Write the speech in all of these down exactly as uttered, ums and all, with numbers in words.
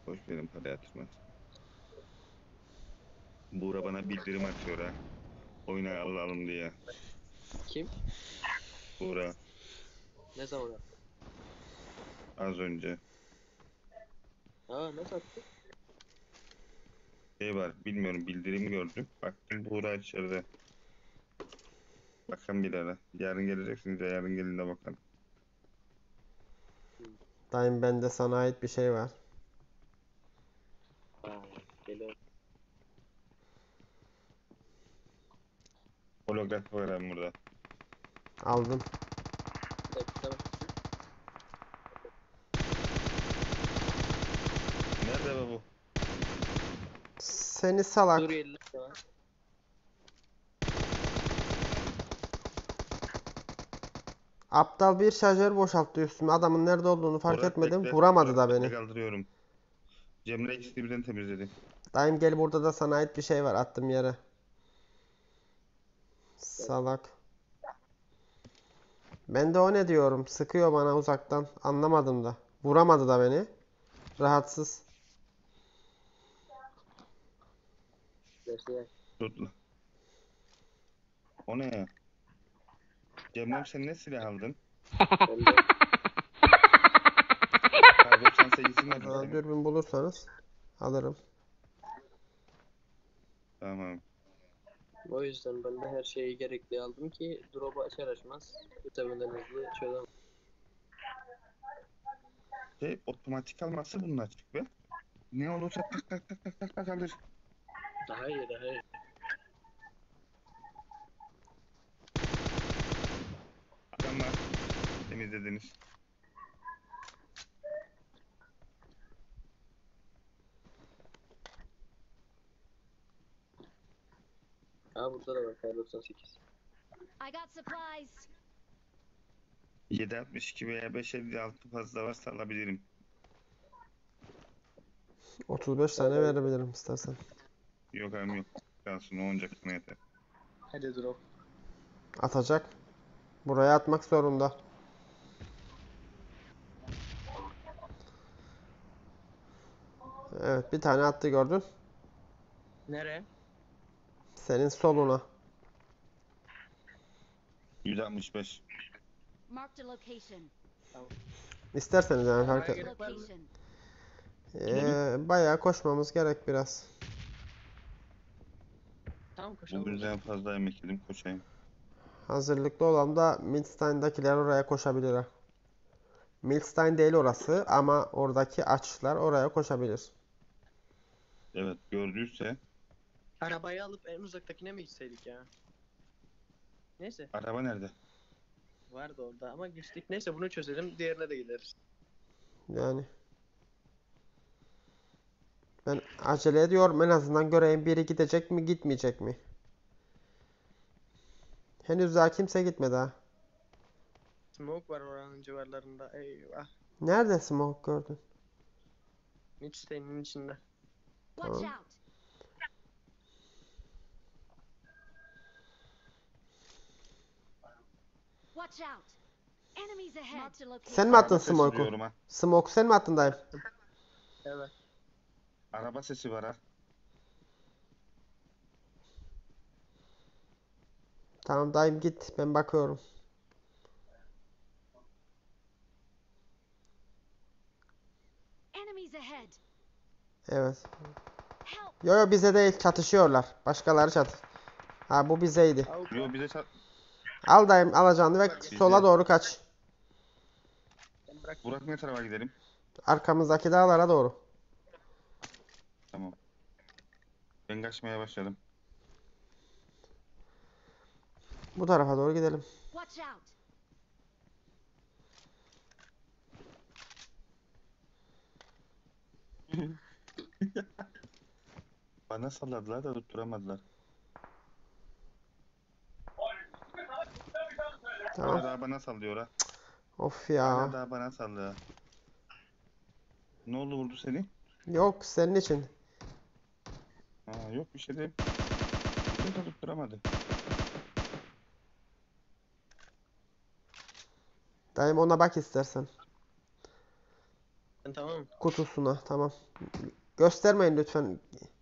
Boş verin, para yatırmaz. Buğra bana bildirim atıyor ha. Oyuna alalım diye. Kim? Buğra Ne zaman attı? az önce. Aa nasıl attı? Şey var, bilmiyorum, bildirim gördüm. Baktım Buğra içeride. Bakalım bir ara. Yarın geleceksiniz ya, yarın gelin de bakalım. Dayım bende sana ait bir şey var. Aa geliyor. Holograf var hem burada. Aldım. Bekle bak. Nerede be bu? Seni salak. Suriyeliler de var. Aptal bir şarjör boşalttı üstüme. Adamın nerede olduğunu fark Murat etmedim. bekle. Vuramadı da Murat beni. bekle, kaldırıyorum. Cemre ikisini birden temizledi. Dayım gel, burada da sana ait bir şey var. Attım yere. Salak. Ben de o ne diyorum. Sıkıyor bana uzaktan. Anlamadım da. Vuramadı da beni. Rahatsız. Neyse. Tut. O ne ya? Cemrem, sen ne silah aldın? Ben de Kar doksan sekizin nerede Aa, senin? dürbün bulursanız alırım. Tamam. o yüzden ben de her şeyi gerekli aldım ki drop'u açar açmaz ötemeden hızlı çözemem. Şey, otomatik alması bunun açık be. Ne olursa tak tak tak tak tak tak alır. Daha iyi daha iyi. Adamlar temizlediniz. Aa burada da var Kar doksan sekiz. I got supplies. yedi altmış iki veya beş elli altı fazla varsa alabilirim. otuz beş tane verebilirim istersen. Yok hem yok. Kalsın, o oyuncak yeter. Hadi drop. Atacak. Buraya atmak zorunda. Evet, bir tane attı, gördün. Nereye? Senin soluna. yüz altmış beş. Marked a location. İsterseniz yani fark Arabaya et. gerek var mı? Location. Ee, bayağı koşmamız gerek biraz. Tamam koşalım. Bu yüzden fazla yemek yedim, koşayım. Hazırlıklı olan da Milstein'dakiler oraya koşabilir. ha. Milstein değil orası ama oradaki açlar oraya koşabilir. Evet, gördüyse Arabayı alıp en uzaktakine mi gitseydik ya? Neyse araba nerede? vardı orada ama geçtik. Neyse bunu çözelim, diğerine de gideriz. Yani. Ben acele ediyorum, en azından göreyim biri gidecek mi gitmeyecek mi? Henüz daha kimse gitmedi ha. Smoke var oranın civarlarında. Eyvah. Nerede smoke gördün? Midstein'in içinde. Watch Tamam. out. Watch out. Enemies ahead. Marked a location. Sen mi attın Araba sesi smoke'u? duyuyorum ha. Smoke sen mi attın dayım? Evet. Araba sesi var ha. Tamam dayım, git, ben bakıyorum. Enemies ahead. Evet. Help. Yo yo, bize değil, çatışıyorlar. Başkaları çatış. Ha, bu bizeydi. Avuk Yo, var. bize çat... Al dayım alacağını ve Bize- sola doğru kaç. Ben bırak. Burak, ne tarafa gidelim? Arkamızdaki dağlara doğru. Tamam. Ben kaçmaya başladım. Bu tarafa doğru gidelim. Watch out. Bana salladılar da tutturamadılar. Tamam. Hala daha bana sallıyor ha. Of Hala ya. daha bana sallıyor. Ne oldu, vurdu seni? Yok, senin için. Ha, yok bir şey değil. Bir de tutturamadı. Dayım ona bak istersen. Sen tamam mı? Kutusuna. Tamam. Göstermeyin lütfen.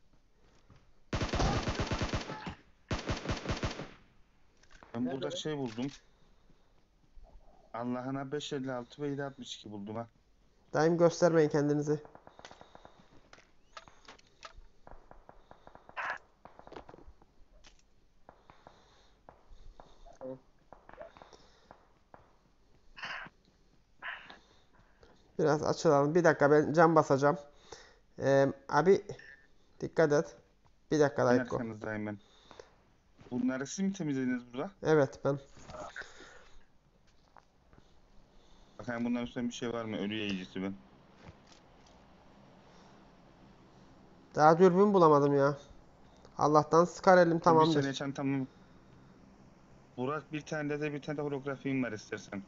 Ben Nerede burada be? şey buldum. Allah'ına beş elli altı ve yedi altmış iki buldum ha. Daim göstermeyin kendinizi. Tamam. Biraz açılalım. Bir dakika ben cam basacağım. Ee, abi dikkat et. Bir dakika Ben Dayko. arkanızdayım ben. Bunları siz mi temizlediniz burada? Evet ben. Bakayım bunların üstünde bir şey var mı? Ölü yayıcısı ben. Daha dürbün bulamadım ya. Allah'tan sıkar elim Bir tamamdır. saniye çantamı... Burak bir tane de bir tane de holografim var istersen.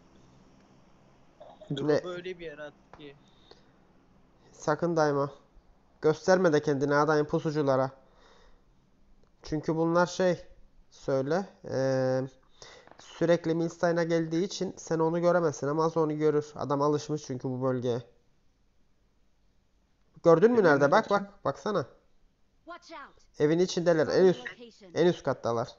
Drop'u öyle bir yere attı ki. Sakın dayma. Gösterme de kendini adayın pusuculara. Çünkü bunlar şey söyle eee, sürekli Milstein'a geldiği için sen onu göremezsin ama az onu görür. Adam alışmış çünkü bu bölgeye. Gördün mü Evin nerede? Bak neredesin? bak baksana. Watch out. Evin içindeler. En Marked üst a location. en üst kattalar.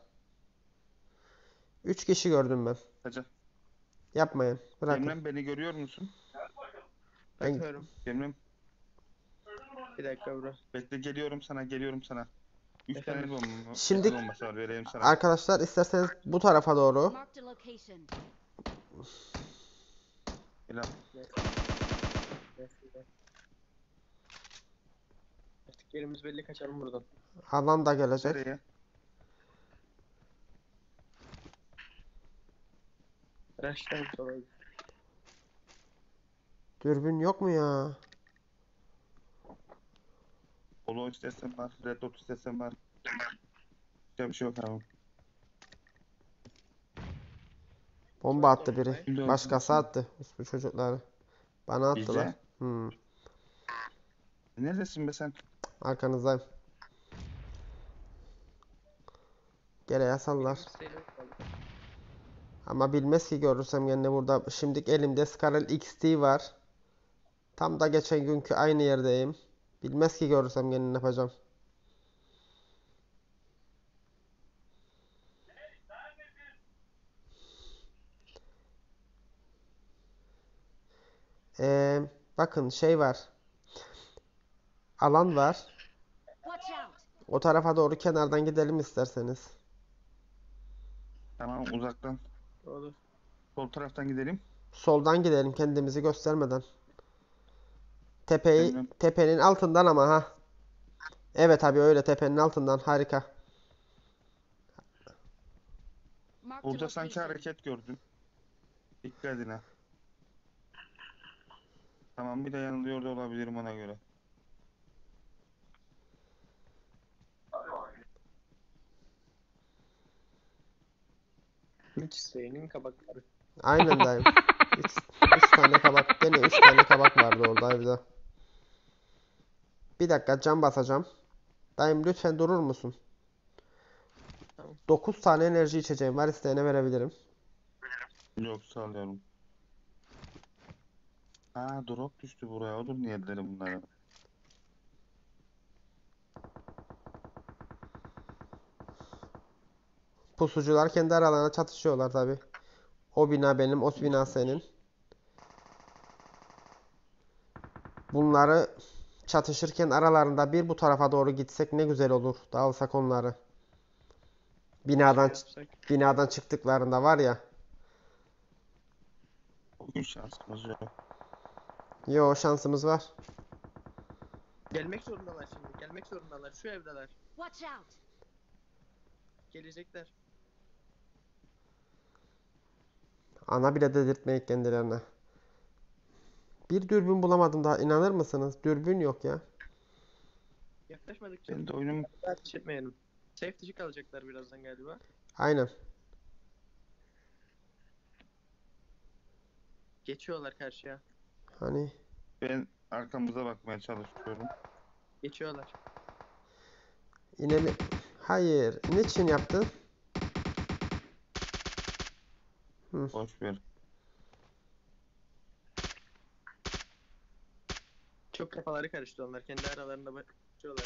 Üç kişi gördüm ben. Hacı. Yapmayın. Bırakın. Cemrem beni görüyor musun? Ben- Bakıyorum. Cemrem Bir dakika bro. bekle geliyorum sana geliyorum sana. Üç Efendim? tane bomba, Şimdi- el bombası var vereyim sana. Arkadaşlar isterseniz bu tarafa doğru. Marked a location. Gel al. Artık yerimiz belli, kaçalım buradan. Alan da gelecek. Nereye? Rush'tan sonra. Dürbün yok mu ya? Polo istersen var. Red Dot istersen var. Başka bir şey yok abi. Bomba attı biri. Şimdi Başkası öldürsün. attı. Bu çocukları. Bana attılar. Bize? Hmm. Neredesin be sen? Arkanızdayım. Gele yasallar. Ama bilmez ki görürsem yine burada. Şimdilik elimde Scarlet X T var. Tam da geçen günkü aynı yerdeyim. Bilmez ki görürsem yine ne yapacağım. Ee, bakın şey var. Alan var. Watch out. O tarafa doğru kenardan gidelim isterseniz. Tamam uzaktan. Olur. Sol taraftan gidelim. Soldan gidelim kendimizi göstermeden. Tepeyi, Emre. tepenin altından ama ha. Evet abi öyle tepenin altından harika. Marked a Burada sanki location. hareket gördüm. Dikkat edin ha. Tamam bir de yanılıyor da olabilirim ona göre. Hiç isteğinin kabakları. Aynen dayım. Üç, üç tane kabak. Gene üç tane kabak vardı orada evde. Bir dakika cam basacağım. Dayım lütfen durur musun? Tamam. dokuz tane enerji içeceğim var, isteyene verebilirim. Yok sağlıyorum. Aa drop düştü buraya. Odur niyetleri bunlara. Pusucular kendi aralarına çatışıyorlar tabi. O bina benim, o bina senin. Bunları çatışırken aralarında bir bu tarafa doğru gitsek ne güzel olur. Dağılsak onları. Binadan Şey yapsak. binadan çıktıklarında var ya. Bugün şansımız yok. Yo şansımız var. Gelmek zorundalar şimdi. Gelmek zorundalar. Şu evdeler. Watch out. Gelecekler. Ana bile dedirtmeyik kendilerine. Bir dürbün bulamadım daha, inanır mısınız? Dürbün yok ya. Yaklaşmadıkça Ben de oyunum ateş etmeyelim. Safe dışı kalacaklar birazdan galiba. Aynen. Geçiyorlar karşıya. Hani ben arkamıza bakmaya çalışıyorum. Geçiyorlar. inelim. Hayır. Niçin yaptın? Boş ver. Çok kafaları karıştı onlar. Kendi aralarında bakıyorlar.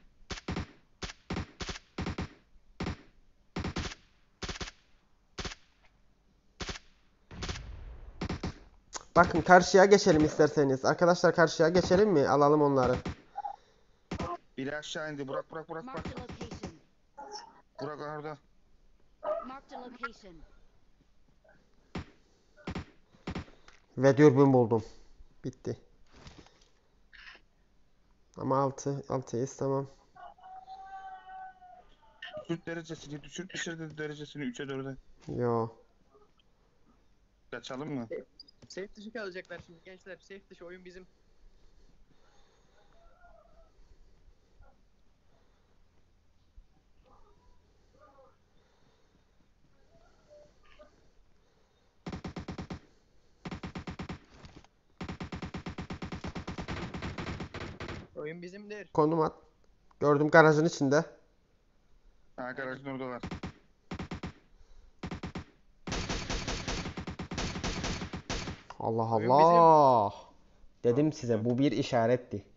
Bakın karşıya geçelim isterseniz. Arkadaşlar karşıya geçelim mi? Alalım onları. Biri aşağı indi. Burak Burak Burak Burak. Marked a location. Burak orada. Marked a location. Ve dürbün buldum. Bitti. Ama altı. altıyız tamam. Düşürt derecesini. Düşürt düşürt derecesini üçe dörde. Yo. Kaçalım mı? Safe dışı kalacaklar şimdi gençler. Safe dışı oyun bizim. Oyun bizimdir. Konum at. Gördüm garajın içinde. Ha garajın oradalar. Allah Oyun Allah. Dedim size bu bir işaretti.